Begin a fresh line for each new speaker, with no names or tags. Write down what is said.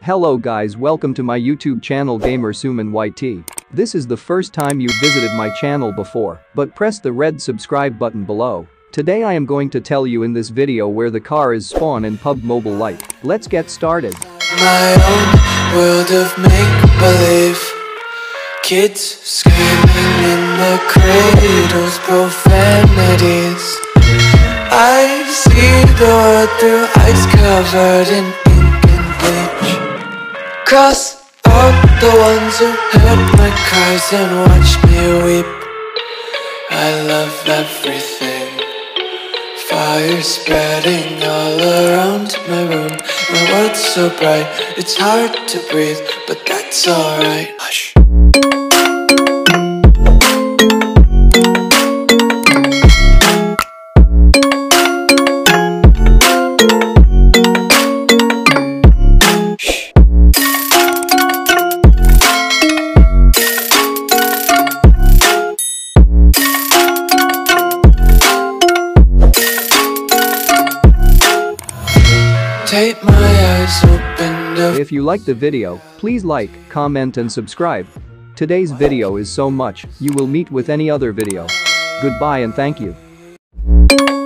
Hello guys, welcome to my YouTube channel ROwDYSumanYT. This is the first time you've visited my channel before, but press the red subscribe button below. Today I am going to tell you in this video where the car is spawn in PUBG Mobile Lite. Let's get started.
My own world of make-believe. Kids screaming in the cradles, profanities. I see the world through ice covered in ink and bleach. Cross out the ones who heard my cries and watched me weep. I love everything. Fire spreading all around my room. My world's so bright, it's hard to breathe, but that's alright. Hush. Take my eyes open to.
If you like the video, please like, comment and subscribe. Today's video is so much, you will meet with any other video. Goodbye and thank you.